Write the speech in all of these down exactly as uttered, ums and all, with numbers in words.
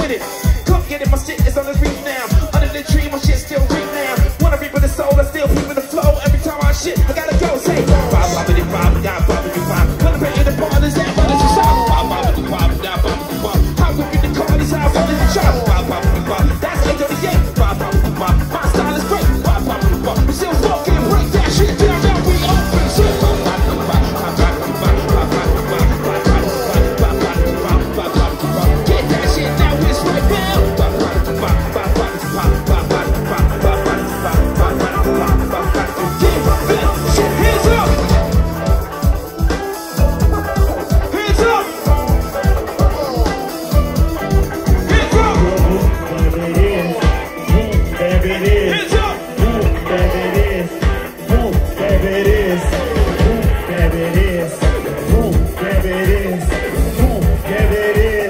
get it. Come get it, my shit is on the reef now. Under the tree, my shit still ring now. Wanna reap with the soul, I still peep in the flow. Every time I shit, I gotta go. Say, bop, bop, it, bop, got bop, it, bop. Wanna pay in the bar, is that what is the shop? Bop, bop, it, bop, got bop, it, bop. How we get the car, these how what is the chop? Bop, bop, it, bop. That's eight thirty-eight. Bop, bop, it, bop. My style is great. Bop, bop, it, bop. We still walk and break that shit down. Now we open shit. Bop, bop, it, bop. Bop, bop, it, bop. Bop, bop, it, bop. Bop, bop, it, bop. Bop, bop, it, bop. Bop, bop, it, bop. Get that shit now, it's right now. Bop, bop, it, bop. Bop, bop, it, bop. Bop, bop, it, bop. Bop, bop, it, bop. Bop, bop, it, bop. Bop, bop, it, bop. Get that shit, hands up. Hands up. Hands up. There it is. Hands up. There it is. There it is. There it is. There it is. There it is.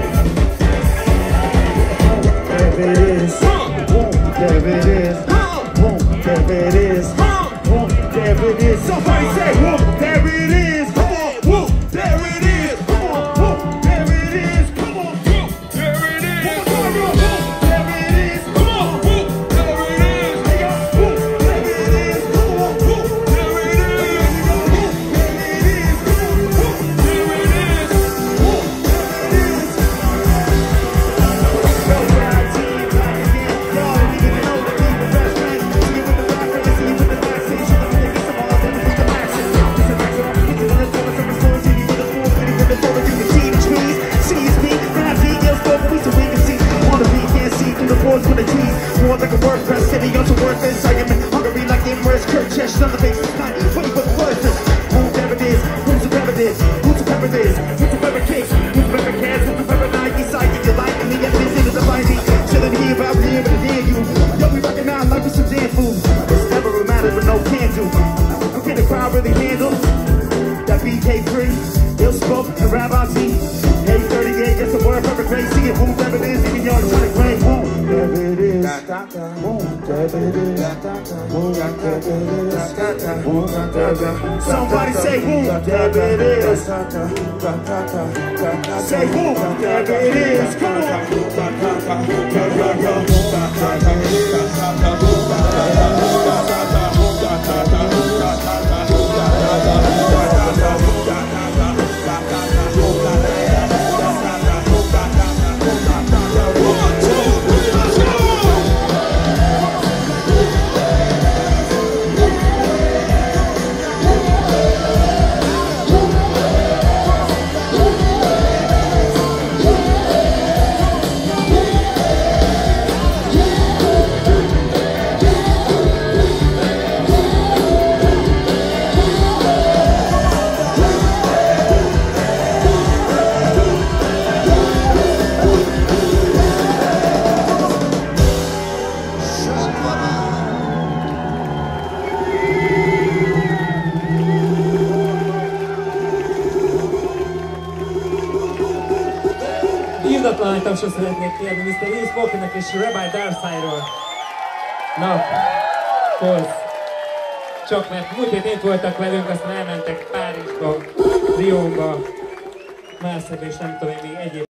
There it is. There it is. There it is. There it is. Somebody say, whoop, there it is. Come on, whoop, there it is. Come on, whoop, there it is. Come on, whoop, there it is. Come on, whoop, there it is. Come on, whoop, there it is. Whoop, there it is. Come on, whoop, there it is. Whoop, there it is. Come on, whoop, there it is. Whoop, there it is. So proud, team, back again. Y'all don't even know the people best friends. See you with the back, let me see you with the back. See you with the niggas, some all of them is the action. This is action, I'm kicking in the corner, some stories, see you with the four, fitting with the four, you can see the trees. Sees me, grab me, yells for me so we can see. Wanna be, can't see through the forest with the trees. More like a WordPress city, on to worthless. I am hungry like the Empress, Kurt Chest on the face this night. Wait for the first. Whoever it is, who's whoever it is, who's whoever it is, who's whoever case, who's whoever cares, who's whoever night, east side, get your life, and me at this end of the binding. Chilling here, out here, but near you. Yo, we recognize life with some damn food. It's never a matter, but no can do. Who can the crowd really handle? That B K three, Ill Spoke, and Rabbi T. eight thirty-eight, that's the word perfect grace. See it, whoever it is, even y'all trying to claim. Whoever it is, whoever it is, somebody say whoever it is. Say whoever it is. Come Írdatlan tapsot szeretnék kérni miszter Ill Spoke-nek és Rabbi Darkside-ról. Na, Polsz. Csak mert múlt hét itt voltak velünk, aztán elmentek Párizsba, Rióba, Márszebe és nem tudom én még egyéb.